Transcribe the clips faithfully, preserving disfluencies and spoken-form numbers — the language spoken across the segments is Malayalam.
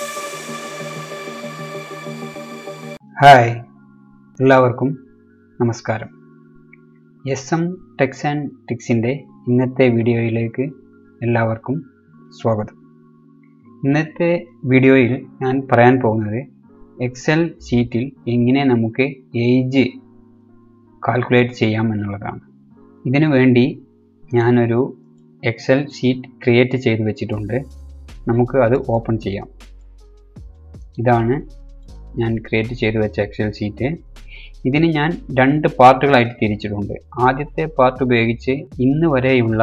ഹായ്, എല്ലാവർക്കും നമസ്കാരം. എസ് എം ടെക്സ് ആൻഡ് ടിക്സിൻ്റെ ഇന്നത്തെ വീഡിയോയിലേക്ക് എല്ലാവർക്കും സ്വാഗതം. ഇന്നത്തെ വീഡിയോയിൽ ഞാൻ പറയാൻ പോകുന്നത് എക്സൽ ഷീറ്റിൽ എങ്ങനെ നമുക്ക് ഏജ് കാൽക്കുലേറ്റ് ചെയ്യാം എന്നുള്ളതാണ്. ഇതിനു വേണ്ടി ഞാനൊരു എക്സൽ ഷീറ്റ് ക്രിയേറ്റ് ചെയ്ത് വെച്ചിട്ടുണ്ട്. നമുക്ക് അത് ഓപ്പൺ ചെയ്യാം. ഇതാണ് ഞാൻ ക്രിയേറ്റ് ചെയ്ത് വെച്ച എക്സൽ ഷീറ്റ്. ഇതിന് ഞാൻ രണ്ട് പാർട്ടുകളായിട്ട് തിരിച്ചിട്ടുണ്ട്. ആദ്യത്തെ പാർട്ട് ഉപയോഗിച്ച് ഇന്ന് വരെയുള്ള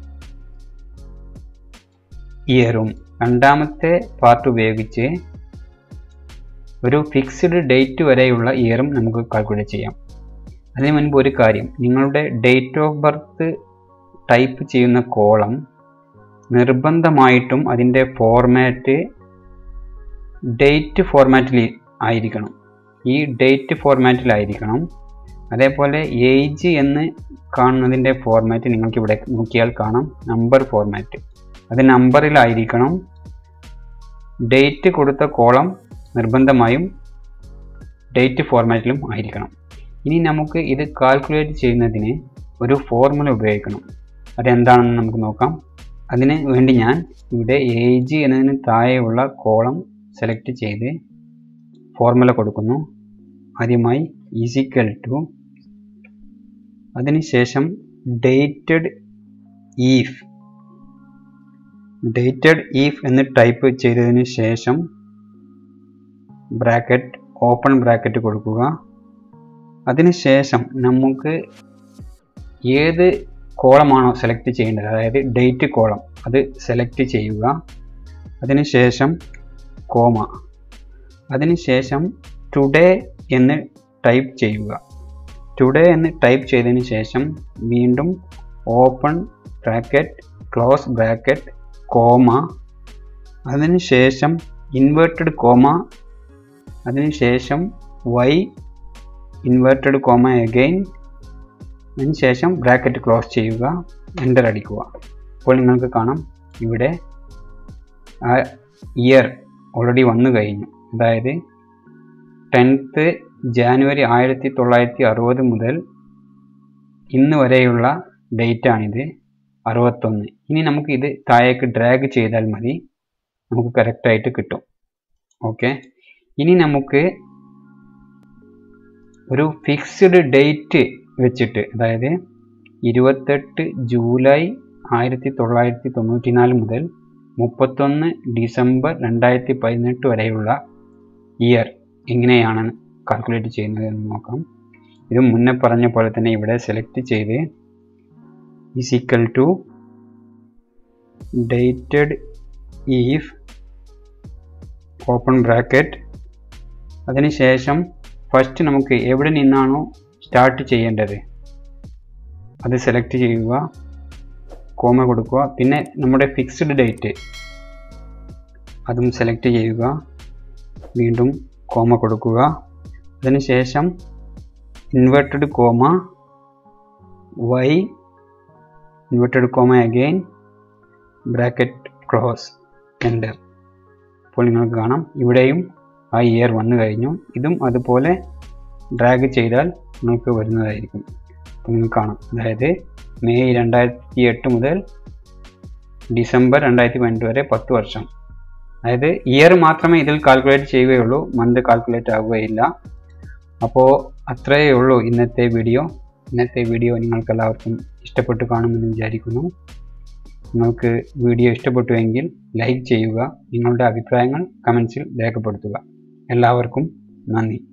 ഇയറും രണ്ടാമത്തെ പാർട്ട് ഉപയോഗിച്ച് ഒരു ഫിക്സ്ഡ് ഡേറ്റ് വരെയുള്ള ഇയറും നമുക്ക് കാൽക്കുലേറ്റ് ചെയ്യാം. അതിന് മുൻപ് ഒരു കാര്യം, നിങ്ങളുടെ ഡേറ്റ് ഓഫ് ബർത്ത് ടൈപ്പ് ചെയ്യുന്ന കോളം നിർബന്ധമായിട്ടും അതിൻ്റെ ഫോർമാറ്റ് ഡേറ്റ് ഫോർമാറ്റിൽ ആയിരിക്കണം. ഈ ഡേറ്റ് ഫോർമാറ്റിലായിരിക്കണം. അതേപോലെ ഏജ് എന്ന് കാണുന്നതിൻ്റെ ഫോർമാറ്റ് നിങ്ങൾക്ക് ഇവിടെ നോക്കിയാൽ കാണാം, നമ്പർ ഫോർമാറ്റ്. അത് നമ്പറിലായിരിക്കണം. ഡേറ്റ് കൊടുത്ത കോളം നിർബന്ധമായും ഡേറ്റ് ഫോർമാറ്റിലും ആയിരിക്കണം. ഇനി നമുക്ക് ഇത് കാൽക്കുലേറ്റ് ചെയ്യുന്നതിന് ഒരു ഫോർമുല ഉപയോഗിക്കണം. അതെന്താണെന്ന് നമുക്ക് നോക്കാം. അതിന് വേണ്ടി ഞാൻ ഇവിടെ ഏജ് എന്നതിന് താഴെയുള്ള കോളം സെലക്ട് ചെയ്ത് ഫോർമുല കൊടുക്കുന്നു. ആദ്യമായി ഈസിക്കൽ ടു, അതിനുശേഷം ഡേറ്റഡ് ഈഫ് ഡേറ്റഡ് ഈഫ് എന്ന് ടൈപ്പ് ചെയ്തതിന് ശേഷം ബ്രാക്കറ്റ് ഓപ്പൺ ബ്രാക്കറ്റ് കൊടുക്കുക. അതിനുശേഷം നമുക്ക് ഏത് കോളമാണോ സെലക്ട് ചെയ്യേണ്ടത്, അതായത് ഡേറ്റ് കോളം, അത് സെലക്ട് ചെയ്യുക. അതിനുശേഷം കോമ, അതിനുശേഷം ടുഡേ എന്ന് ടൈപ്പ് ചെയ്യുക. ടുഡേ എന്ന് ടൈപ്പ് ചെയ്തതിന് ശേഷം വീണ്ടും open bracket close bracket comma, അതിനുശേഷം ഇൻവേർട്ടഡ് കോമ, അതിനുശേഷം വൈ ഇൻവേർട്ടഡ് കോമ അഗൈൻ, അതിനുശേഷം ബ്രാക്കറ്റ് ക്ലോസ് ചെയ്യുക, എൻ്റർ അടിക്കുക. അപ്പോൾ നിങ്ങൾക്ക് കാണാം ഇവിടെ ആ ഇയർ ഓൾറെഡി വന്നു കഴിഞ്ഞു. അതായത് ടെൻത്ത് ജാനുവരി ആയിരത്തി തൊള്ളായിരത്തി അറുപത് മുതൽ ഇന്ന് വരെയുള്ള ഡേറ്റാണിത്, അറുപത്തൊന്ന്. ഇനി നമുക്ക് ഇത് താഴേക്ക് ഡ്രാഗ് ചെയ്താൽ മതി, നമുക്ക് കറക്റ്റായിട്ട് കിട്ടും. ഓക്കെ, ഇനി നമുക്ക് ഒരു ഫിക്സ്ഡ് ഡേറ്റ് വെച്ചിട്ട്, അതായത് ഇരുപത്തെട്ട് ജൂലൈ ആയിരത്തി തൊള്ളായിരത്തി തൊണ്ണൂറ്റി നാല് മുതൽ മുപ്പത്തൊന്ന് ഡിസംബർ രണ്ടായിരത്തി പതിനെട്ട് വരെയുള്ള ഇയർ എങ്ങനെയാണ് കാൽക്കുലേറ്റ് ചെയ്യുന്നത് എന്ന് നോക്കാം. ഇത് മുന്നേ പറഞ്ഞ പോലെ തന്നെ ഇവിടെ സെലക്ട് ചെയ്ത് is equal to dated if open bracket, അതിനുശേഷം ഫസ്റ്റ് നമുക്ക് എവിടെ നിന്നാണോ സ്റ്റാർട്ട് ചെയ്യേണ്ടത് അത് സെലക്ട് ചെയ്യുക, കോമ കൊടുക്കുക. പിന്നെ നമ്മുടെ ഫിക്സ്ഡ് ഡേറ്റ് അതും സെലക്ട് ചെയ്യുക, വീണ്ടും കോമ കൊടുക്കുക. അതിനുശേഷം inverted comma, Y inverted comma again, bracket close, enter. അപ്പോൾ നിങ്ങൾക്ക് കാണാം ഇവിടെയും ആ ഇയർ വന്നു കഴിഞ്ഞു. ഇതും അതുപോലെ ഡ്രാഗ് ചെയ്താൽ നിങ്ങൾക്ക് വരുന്നതായിരിക്കും. അപ്പോൾ നിങ്ങൾക്ക് കാണാം, അതായത് മെയ് രണ്ടായിരത്തി എട്ട് മുതൽ ഡിസംബർ രണ്ടായിരത്തി പതിനെട്ട് വരെ പത്ത് വർഷം. അതായത് ഇയർ മാത്രമേ ഇതിൽ കാൽക്കുലേറ്റ് ചെയ്യുകയുള്ളൂ, മന്ത് കാൽക്കുലേറ്റ് ആവുകയില്ല. അപ്പോൾ അത്രയേ ഉള്ളൂ ഇന്നത്തെ വീഡിയോ. ഇന്നത്തെ വീഡിയോ നിങ്ങൾക്ക് എല്ലാവർക്കും ഇഷ്ടപ്പെട്ടു കാണുമെന്ന് വിചാരിക്കുന്നു. നിങ്ങൾക്ക് വീഡിയോ ഇഷ്ടപ്പെട്ടുവെങ്കിൽ ലൈക്ക് ചെയ്യുക, നിങ്ങളുടെ അഭിപ്രായങ്ങൾ കമൻസിൽ രേഖപ്പെടുത്തുക. എല്ലാവർക്കും നന്ദി.